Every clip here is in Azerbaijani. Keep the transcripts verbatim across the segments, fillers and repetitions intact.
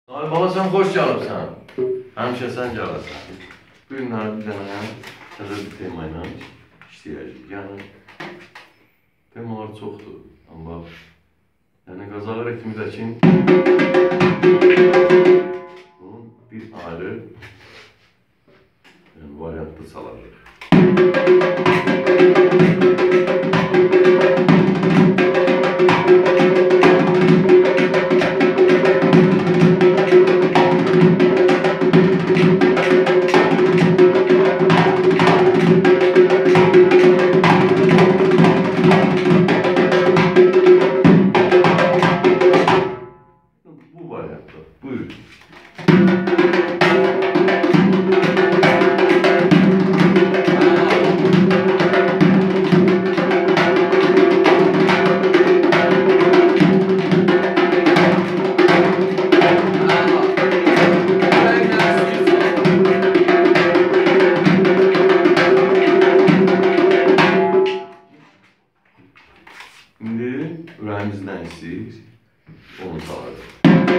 Ay bala sən xoş gəlibsən. Həmişə sən gələrsən. Bu günləri bir dənə təzə bir tema ilə işləyəcəyik. Yəni, temalar çoxdur. Amma yəni Qazalar ritmidəki bunun bir ayrı yəni, variantlı çalarıq. Bu variantda. Buyurun. İndi ürəyimizdən istəyir, onu çalarıq.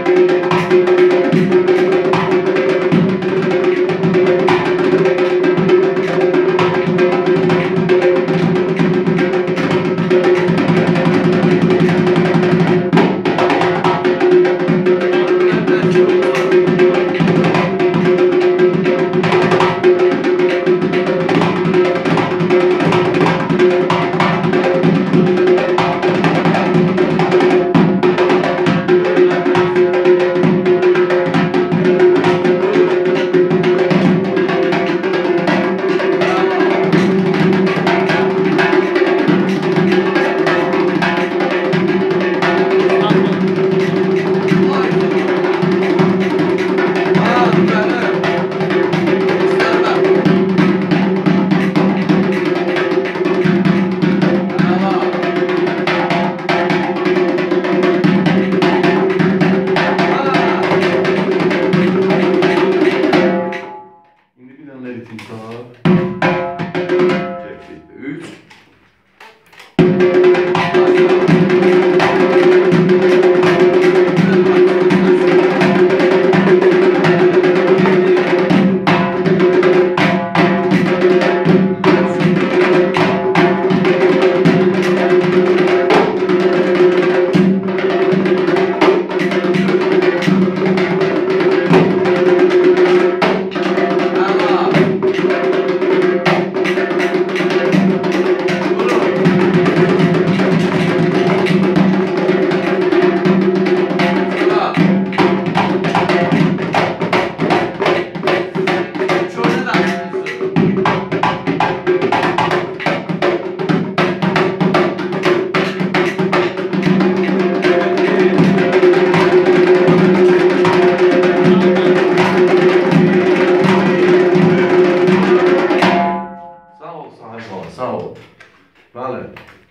Sağ ol. Bəli,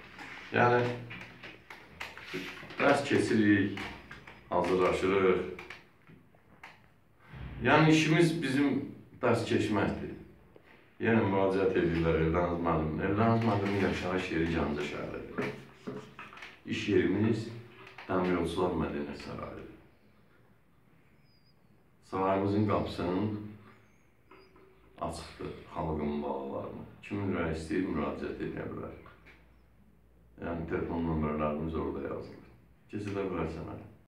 yəni dərs keçirik, hazırlaşırıq. Yəni işimiz bizim dərs keçməkdir. Yenə müraciət edirlər Eldəniz müəllim. Eldəniz müəllimin yaşayış yeri Gəncə şəhəridir. İş yerimiz Dəmiryolçular Mədəniyyət Sarayıdır. Sarayımızın qapısının açıqdır xalqın balalarına. Kimin ürəyi istəyir, müraciət edə bilər. Yəni, telefon nömrələrimiz orada yazılır. Keçilə bilərsən hələ.